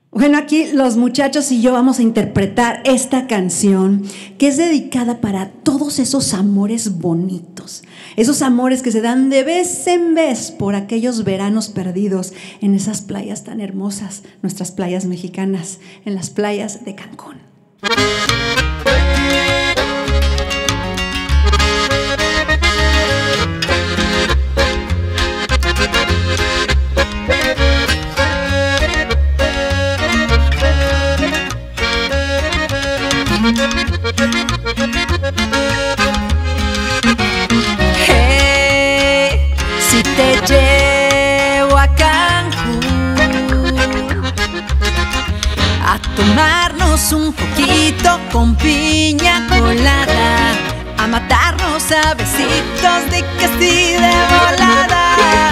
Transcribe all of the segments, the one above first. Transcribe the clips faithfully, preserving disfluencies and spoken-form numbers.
Bueno, aquí los muchachos y yo vamos a interpretar esta canción que es dedicada para todos esos amores bonitos, esos amores que se dan de vez en vez por aquellos veranos perdidos en esas playas tan hermosas, nuestras playas mexicanas, en las playas de Cancún. Hey, si te llevo a Cancún a tomarnos un poquito con piña colada, a matarnos a besitos de que sí de volada.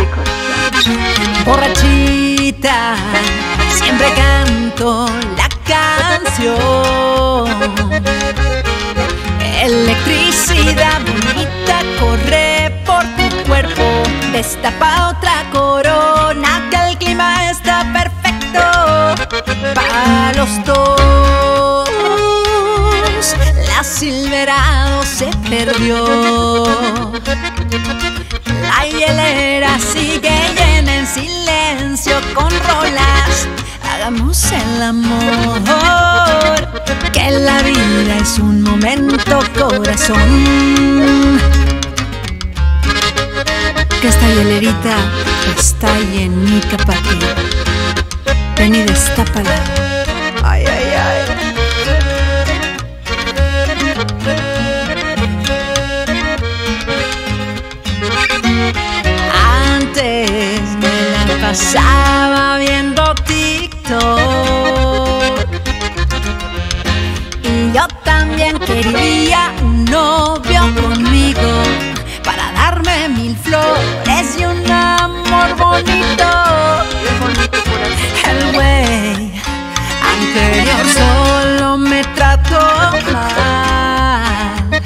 Borrachita, siempre canto la canción. Electricidad bonita corre por tu cuerpo, destapa otra corona que el clima está perfecto para los dos. La Silverado se perdió, la hielera sigue llena en silencio con rolas. Hagamos el amor, que la vida es un momento, corazón. Que esta hielerita está llenica pa' ti. Ven y destápala. Ay, ay, ay. Antes me la pasaba viendo TikTok y yo también quería un novio conmigo para darme mil flores y un amor bonito. El güey anterior solo me trató mal,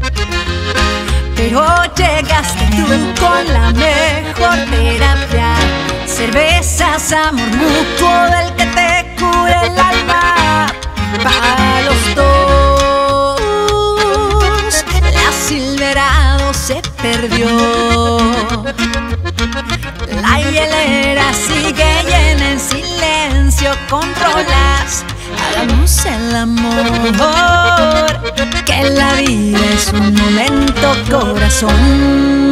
pero llegaste tú con la mejor terapia. Cervezas, amor mutuo del que te cura el alma. Para los dos, la Silverado se perdió, la hielera sigue llena en silencio con rolas. Hagamos el amor, que la vida es un momento, corazón.